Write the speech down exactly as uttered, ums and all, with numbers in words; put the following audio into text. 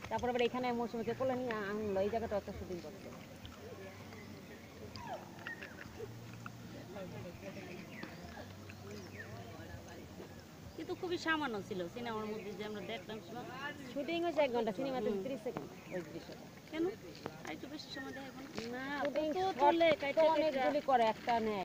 তারপর আবার এখানে মৌসুমীকে কোলে নিয়ে আনলো, এই জায়গাটা একটা শুটিং করছে। কিন্তু খুবই সামান্য ছিল সিনেমার মধ্যে যে আমরা দেখলাম। শুটিং হয়েছে এক ঘন্টা, সিনেমাতে তিরিশ সেকেন্ড ওই দৃশ্যটা। কেন একটু বেশি সময় দেখা না শুটিং অনেকগুলি করে, একটা নেয়।